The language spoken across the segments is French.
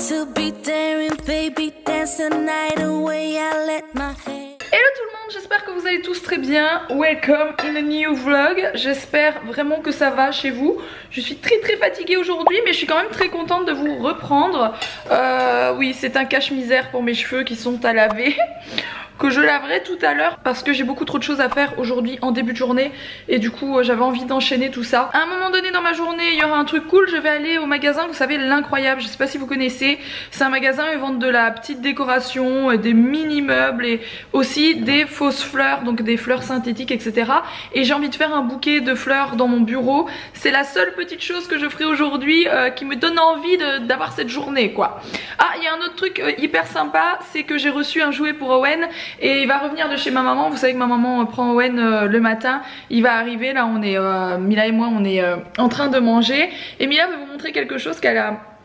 to be daring, baby, dance the night away. I let my hair. Hello tout le monde, j'espère que vous allez tous très bien. Welcome in a new vlog. J'espère vraiment que ça va chez vous. Je suis très fatiguée aujourd'hui, mais je suis quand même très contente de vous reprendre. Oui, c'est un cache-misère pour mes cheveux qui sont à laver. Que je laverai tout à l'heure parce que j'ai beaucoup trop de choses à faire aujourd'hui en début de journée et du coup j'avais envie d'enchaîner tout ça. À un moment donné dans ma journée il y aura un truc cool, je vais aller au magasin, vous savez, l'Incroyable, je sais pas si vous connaissez. C'est un magasin, ils vendent de la petite décoration, des mini meubles et aussi des fausses fleurs, donc des fleurs synthétiques, etc. Et j'ai envie de faire un bouquet de fleurs dans mon bureau. C'est la seule petite chose que je ferai aujourd'hui qui me donne envie d'avoir cette journée quoi. Ah, il y a un autre truc hyper sympa, c'est que j'ai reçu un jouet pour Owen. Et il va revenir de chez ma maman. Vous savez que ma maman prend Owen le matin. Il va arriver, là on est, Mila et moi on est en train de manger. Et Mila veut vous montrer quelque chose qu'elle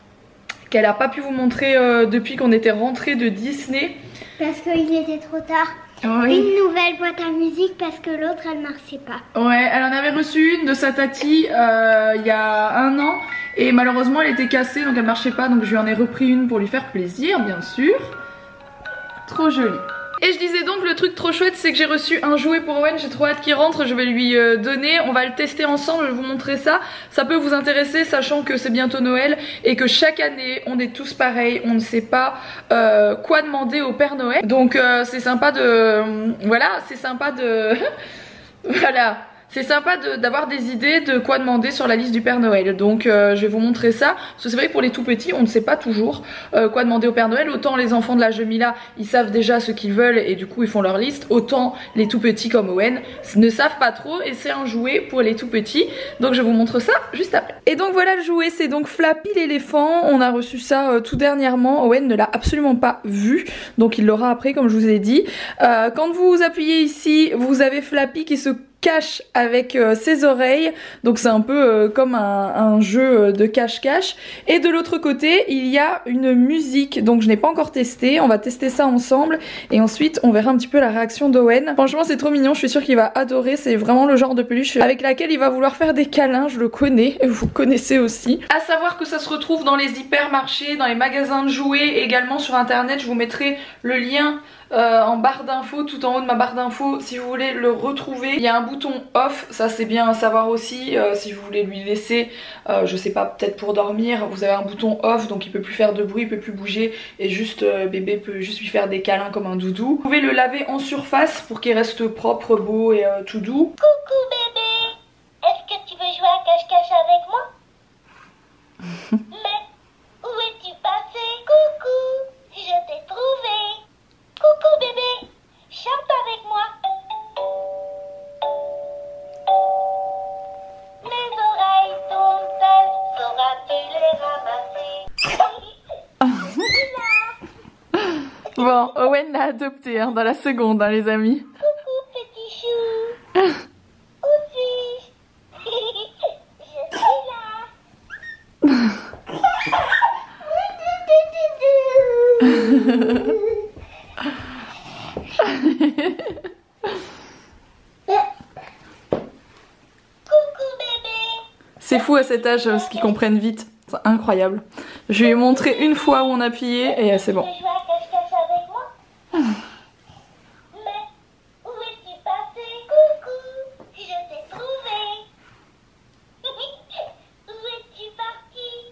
a pas pu vous montrer depuis qu'on était rentrés de Disney. Parce qu'il était trop tard. Oui. Une nouvelle boîte à musique parce que l'autre elle marchait pas. Ouais, elle en avait reçu une de sa tati il y a 1 an. Et malheureusement elle était cassée donc elle marchait pas. Donc je lui en ai repris une pour lui faire plaisir bien sûr. Trop jolie. Et je disais donc le truc trop chouette c'est que j'ai reçu un jouet pour Owen, j'ai trop hâte qu'il rentre, je vais lui donner, on va le tester ensemble, je vais vous montrer ça. Ça peut vous intéresser sachant que c'est bientôt Noël et que chaque année on est tous pareils, on ne sait pas quoi demander au Père Noël. Donc c'est sympa de... Voilà, c'est sympa de... Voilà. C'est sympa d'avoir des idées de quoi demander sur la liste du Père Noël. Donc je vais vous montrer ça. Parce que c'est vrai que pour les tout petits, on ne sait pas toujours quoi demander au Père Noël. Autant les enfants de l'âge de Mila, ils savent déjà ce qu'ils veulent et du coup ils font leur liste. Autant les tout petits comme Owen ne savent pas trop et c'est un jouet pour les tout petits. Donc je vous montre ça juste après. Et donc voilà le jouet, c'est donc Flappy l'éléphant. On a reçu ça tout dernièrement. Owen ne l'a absolument pas vu. Donc il l'aura après comme je vous ai dit. Quand vous appuyez ici, vous avez Flappy qui se cache avec ses oreilles, donc c'est un peu comme un jeu de cache-cache. Et de l'autre côté il y a une musique, donc je n'ai pas encore testé, on va tester ça ensemble et ensuite on verra un petit peu la réaction d'Owen. Franchement c'est trop mignon, je suis sûre qu'il va adorer, c'est vraiment le genre de peluche avec laquelle il va vouloir faire des câlins, je le connais, et vous connaissez aussi. À savoir que ça se retrouve dans les hypermarchés, dans les magasins de jouets, et également sur internet, je vous mettrai le lien en barre d'infos, tout en haut de ma barre d'infos si vous voulez le retrouver. Il y a un bouton off, ça c'est bien à savoir aussi, si vous voulez lui laisser, je sais pas, peut-être pour dormir, vous avez un bouton off donc il peut plus faire de bruit, il peut plus bouger et juste bébé peut juste lui faire des câlins comme un doudou. Vous pouvez le laver en surface pour qu'il reste propre, beau et tout doux. Coucou bébé, est-ce que tu veux jouer à cache-cache avec moi? Mais où es-tu passé? Coucou, je t'ai trouvé. Coucou bébé, chante avec moi. Mes oreilles sont-elles, sauras-tu les ramasser? Bon, Owen l'a adopté hein, dans la seconde hein, les amis. Coucou petit chou. Où suis-je? Je suis là. C'est fou à cet âge ce qu'ils comprennent vite, c'est incroyable. Je lui ai montré une fois où on appuyait et c'est bon. Tu veux jouer à cache-cache avec moi? Mais où es-tu passé? Coucou, je t'ai trouvé. Où es-tu parti?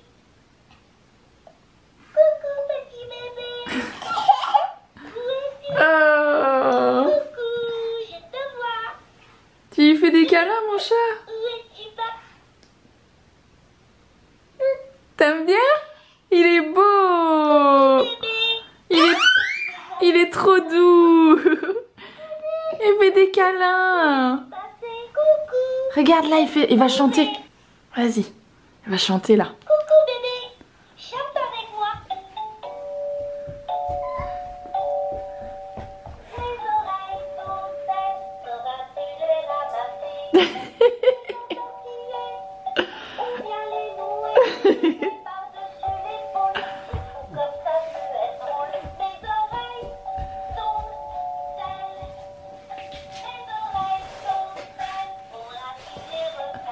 Coucou petit bébé. Où es-tu? Coucou, je te vois. Tu lui fais des câlins mon chat? Où es-tu parti? T'aimes bien? Il est beau. Il est trop doux. Il fait des câlins. Coucou. Regarde là, il va chanter. Vas-y, il va chanter là. Coucou bébé, chante avec moi. Mes oreilles sont-elles, sauras-tu les ramasser? On vient les nouer par-dessus l'épaule. Comme ça peut être drôle. Mes oreilles sont-elles, pourras-tu les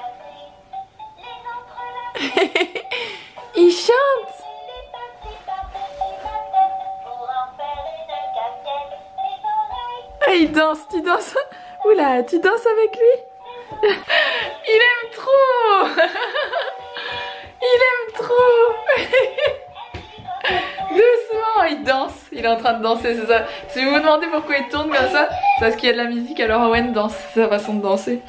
repasser? Les entrelacer. Il chante. Les passer par Il danse, tu danses. Oula, tu danses avec lui. Il aime trop. Il aime trop. Doucement, il danse. Il est en train de danser, c'est ça. Si vous vous demandez pourquoi il tourne comme ça, c'est parce qu'il y a de la musique, alors Owen danse. C'est sa façon de danser.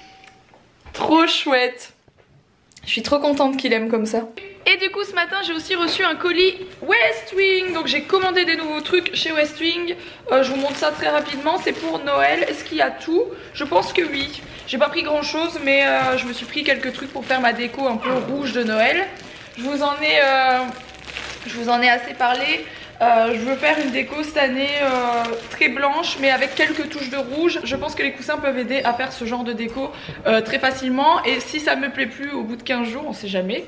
Trop chouette. Je suis trop contente qu'il aime comme ça. Et du coup ce matin j'ai aussi reçu un colis West Wing. Donc j'ai commandé des nouveaux trucs chez West Wing. Je vous montre ça très rapidement. C'est pour Noël. Est-ce qu'il y a tout? Je pense que oui. J'ai pas pris grand chose, mais je me suis pris quelques trucs pour faire ma déco un peu rouge de Noël. Je vous en ai assez parlé. Je veux faire une déco cette année très blanche mais avec quelques touches de rouge. Je pense que les coussins peuvent aider à faire ce genre de déco très facilement. Et si ça me plaît plus au bout de 15 jours, on sait jamais,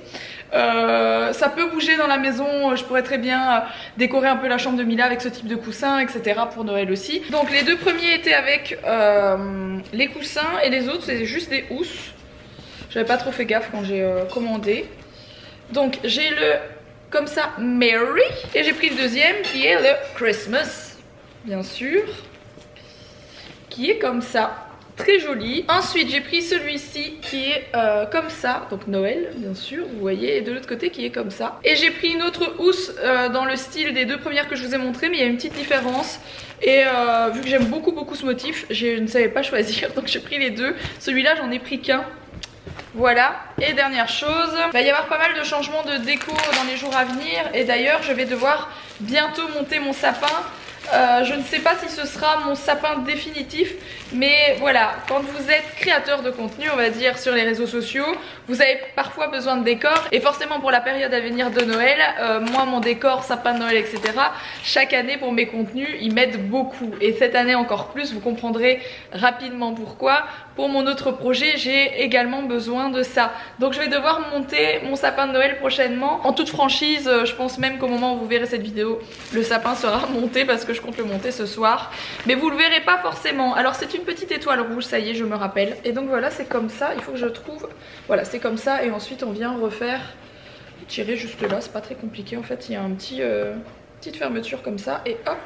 ça peut bouger dans la maison. Je pourrais très bien décorer un peu la chambre de Mila avec ce type de coussin, etc. pour Noël aussi. Donc les deux premiers étaient avec les coussins et les autres c'est juste des housses. J'avais pas trop fait gaffe quand j'ai commandé. Donc j'ai le comme ça Merry et j'ai pris le deuxième qui est le Christmas, bien sûr, qui est comme ça, très joli. Ensuite j'ai pris celui-ci qui est comme ça, donc Noël bien sûr, vous voyez, et de l'autre côté qui est comme ça. Et j'ai pris une autre housse dans le style des deux premières que je vous ai montré, mais il y a une petite différence. Et vu que j'aime beaucoup ce motif, je ne savais pas choisir, donc j'ai pris les deux. Celui-là j'en ai pris qu'un. Voilà, et dernière chose, il va y avoir pas mal de changements de déco dans les jours à venir. Et d'ailleurs je vais devoir bientôt monter mon sapin. Je ne sais pas si ce sera mon sapin définitif, mais voilà, quand vous êtes créateur de contenu, on va dire sur les réseaux sociaux, vous avez parfois besoin de décor. Et forcément pour la période à venir de Noël, moi mon décor, sapin de Noël, etc., chaque année pour mes contenus, ils m'aident beaucoup. Et cette année encore plus, vous comprendrez rapidement pourquoi. Pour mon autre projet, j'ai également besoin de ça. Donc je vais devoir monter mon sapin de Noël prochainement. En toute franchise, je pense même qu'au moment où vous verrez cette vidéo, le sapin sera monté parce que je compte le monter ce soir. Mais vous le verrez pas forcément. Alors c'est une petite étoile rouge, ça y est, je me rappelle. Et donc voilà, c'est comme ça. Il faut que je trouve... Voilà, c'est comme ça. Et ensuite on vient refaire... Tirer juste là, c'est pas très compliqué. En fait, il y a un petite fermeture comme ça. Et hop,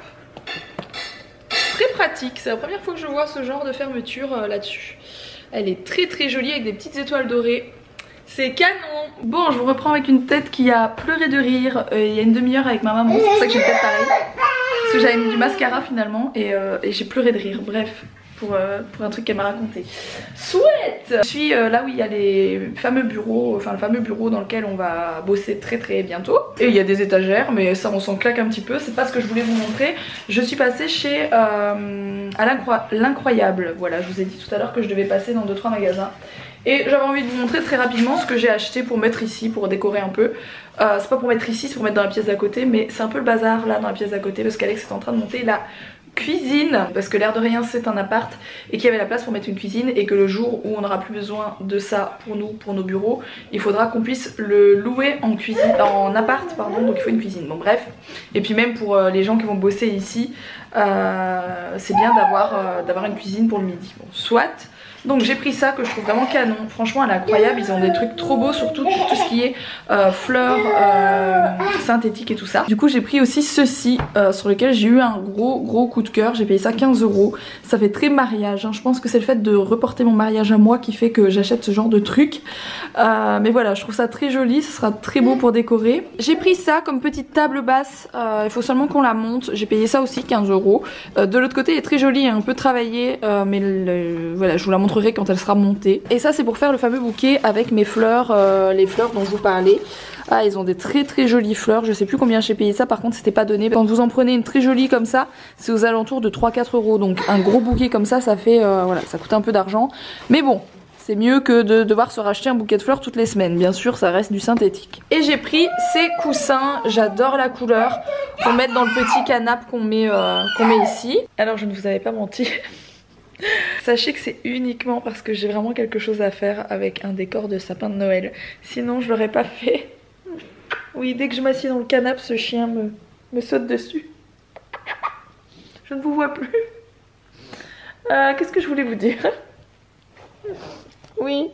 très pratique, c'est la première fois que je vois ce genre de fermeture là-dessus. Elle est très jolie avec des petites étoiles dorées. C'est canon. Bon, je vous reprends avec une tête qui a pleuré de rire il y a une demi-heure avec ma maman. C'est pour ça que j'ai une tête pareille. Parce que j'avais mis du mascara finalement et j'ai pleuré de rire. Bref, pour un truc qu'elle m'a raconté. Souhaite. Je suis là où il y a les fameux bureaux, enfin le fameux bureau dans lequel on va bosser très bientôt. Et il y a des étagères, mais ça on s'en claque un petit peu. C'est pas ce que je voulais vous montrer. Je suis passée chez à l'Incroyable. Voilà, je vous ai dit tout à l'heure que je devais passer dans 2-3 magasins. Et j'avais envie de vous montrer très rapidement ce que j'ai acheté pour mettre ici, pour décorer un peu. C'est pas pour mettre ici, c'est pour mettre dans la pièce d'à côté, mais c'est un peu le bazar là dans la pièce d'à côté parce qu'Alex est en train de monter la cuisine, parce que l'air de rien c'est un appart et qu'il y avait la place pour mettre une cuisine et que le jour où on n'aura plus besoin de ça pour nous, pour nos bureaux, il faudra qu'on puisse le louer en cuisine, en appart pardon, donc il faut une cuisine. Bon bref, et puis même pour les gens qui vont bosser ici, c'est bien d'avoir une cuisine pour le midi. Bon, soit. Donc j'ai pris ça que je trouve vraiment canon. Franchement elle est incroyable, ils ont des trucs trop beaux, surtout pour tout ce qui est fleurs synthétiques et tout ça. Du coup j'ai pris aussi ceci sur lequel j'ai eu un gros coup de cœur. J'ai payé ça 15 €. Ça fait très mariage hein. Je pense que c'est le fait de reporter mon mariage à moi qui fait que j'achète ce genre de truc. Mais voilà, je trouve ça très joli, ce sera très beau pour décorer. J'ai pris ça comme petite table basse, il faut seulement qu'on la monte. J'ai payé ça aussi 15 €. De l'autre côté elle est très jolie, un peu travaillée, mais voilà, je vous la montre quand elle sera montée. Et ça c'est pour faire le fameux bouquet avec mes fleurs, les fleurs dont je vous parlais. Ah, ils ont des très jolies fleurs, je sais plus combien j'ai payé ça, par contre c'était pas donné. Quand vous en prenez une très jolie comme ça, c'est aux alentours de 3-4 €. Donc un gros bouquet comme ça, ça fait voilà, ça coûte un peu d'argent. Mais bon, c'est mieux que de devoir se racheter un bouquet de fleurs toutes les semaines. Bien sûr, ça reste du synthétique. Et j'ai pris ces coussins, j'adore la couleur, pour mettre dans le petit canapé qu'on met ici. Alors je ne vous avais pas menti. Sachez que c'est uniquement parce que j'ai vraiment quelque chose à faire avec un décor de sapin de Noël. Sinon je l'aurais pas fait. Oui, dès que je m'assieds dans le canapé, ce chien me saute dessus. Je ne vous vois plus. Qu'est-ce que je voulais vous dire? Oui.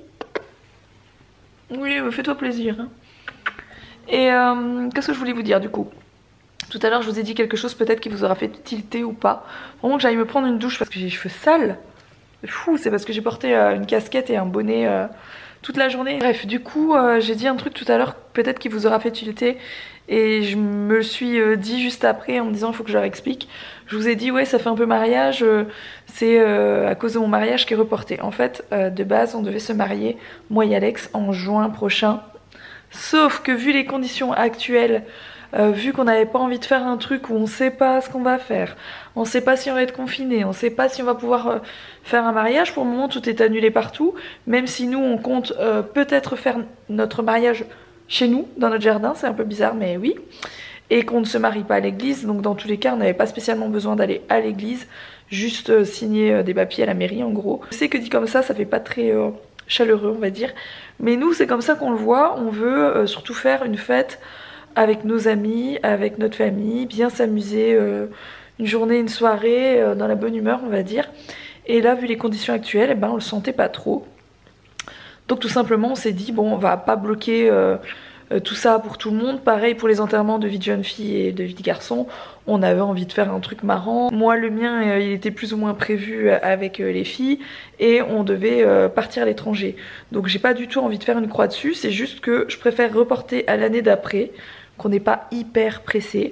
Oui, fais-toi plaisir. Et qu'est-ce que je voulais vous dire du coup? Tout à l'heure je vous ai dit quelque chose peut-être qui vous aura fait tilter ou pas. Vraiment que j'aille me prendre une douche parce que j'ai les cheveux sales. Fou, c'est parce que j'ai porté une casquette et un bonnet toute la journée. Bref, du coup j'ai dit un truc tout à l'heure peut-être qui vous aura fait tilter. Et je me le suis dit juste après en me disant il faut que je leur explique. Je vous ai dit ouais ça fait un peu mariage, c'est à cause de mon mariage qui est reporté. En fait de base on devait se marier moi et Alex en juin prochain. Sauf que vu les conditions actuelles, vu qu'on n'avait pas envie de faire un truc où on sait pas ce qu'on va faire, on sait pas si on va être confiné, on sait pas si on va pouvoir faire un mariage, pour le moment tout est annulé partout. Même si nous on compte peut-être faire notre mariage chez nous, dans notre jardin, c'est un peu bizarre mais oui. Et qu'on ne se marie pas à l'église, donc dans tous les cas on n'avait pas spécialement besoin d'aller à l'église, juste signer des papiers à la mairie en gros. Je sais que dit comme ça fait pas très chaleureux on va dire, mais nous c'est comme ça qu'on le voit, on veut surtout faire une fête avec nos amis, avec notre famille, bien s'amuser une journée, une soirée, dans la bonne humeur on va dire. Et là vu les conditions actuelles, eh ben, on le sentait pas trop. Donc tout simplement on s'est dit bon on va pas bloquer tout ça pour tout le monde. Pareil pour les enterrements de vie de jeune fille et de vie de garçon, on avait envie de faire un truc marrant. Moi le mien il était plus ou moins prévu avec les filles et on devait partir à l'étranger. Donc j'ai pas du tout envie de faire une croix dessus, c'est juste que je préfère reporter à l'année d'après, qu'on n'est pas hyper pressé.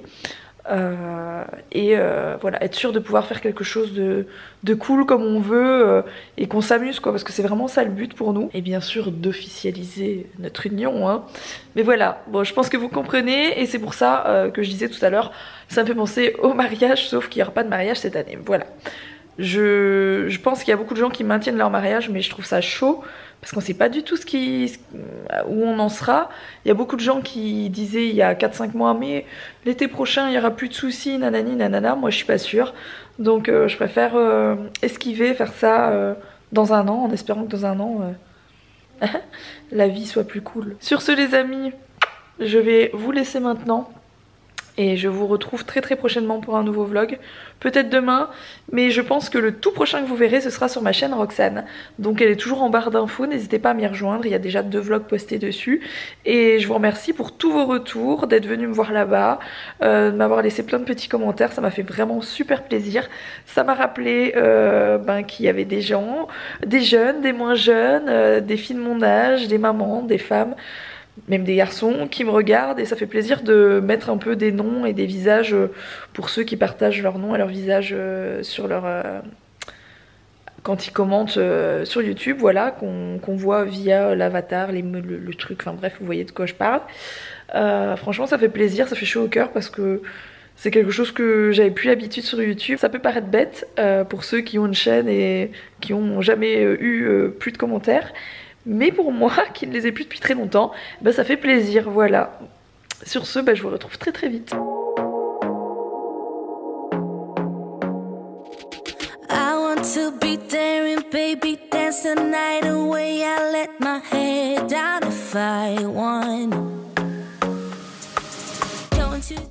Voilà, être sûr de pouvoir faire quelque chose de cool comme on veut et qu'on s'amuse quoi, parce que c'est vraiment ça le but pour nous. Et bien sûr d'officialiser notre union hein. Mais voilà, bon je pense que vous comprenez et c'est pour ça que je disais tout à l'heure, ça me fait penser au mariage, sauf qu'il n'y aura pas de mariage cette année, voilà. Je pense qu'il y a beaucoup de gens qui maintiennent leur mariage mais je trouve ça chaud parce qu'on sait pas du tout où on en sera. Il y a beaucoup de gens qui disaient il y a 4-5 mois mais l'été prochain il y aura plus de soucis, nanani nanana. Moi je suis pas sûre, donc je préfère esquiver, faire ça dans un an en espérant que dans un an la vie soit plus cool. Sur ce les amis, je vais vous laisser maintenant. Et je vous retrouve très prochainement pour un nouveau vlog. Peut-être demain, mais je pense que le tout prochain que vous verrez, ce sera sur ma chaîne Roxane. Donc elle est toujours en barre d'infos, n'hésitez pas à m'y rejoindre, il y a déjà 2 vlogs postés dessus. Et je vous remercie pour tous vos retours, d'être venus me voir là-bas, de m'avoir laissé plein de petits commentaires, ça m'a fait vraiment super plaisir. Ça m'a rappelé qu'il y avait des gens, des jeunes, des moins jeunes, des filles de mon âge, des mamans, des femmes, même des garçons qui me regardent et ça fait plaisir de mettre un peu des noms et des visages pour ceux qui partagent leur nom et leur visage sur leur quand ils commentent sur YouTube, voilà, qu'on voit via l'avatar, le truc, enfin bref, vous voyez de quoi je parle. Franchement ça fait plaisir, ça fait chaud au cœur parce que c'est quelque chose que j'avais plus l'habitude sur YouTube. Ça peut paraître bête pour ceux qui ont une chaîne et qui ont jamais eu plus de commentaires. Mais pour moi, qui ne les ai plus depuis très longtemps, bah ça fait plaisir, voilà. Sur ce, bah je vous retrouve très vite. I want to be daring, baby, dance the night away. I let my head down if I want.